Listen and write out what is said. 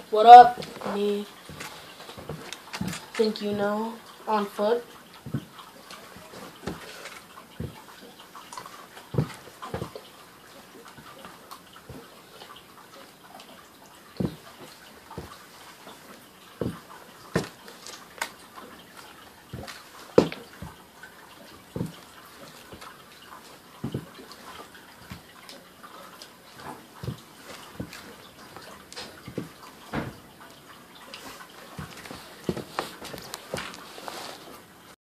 What up? Me. Think you know. On foot.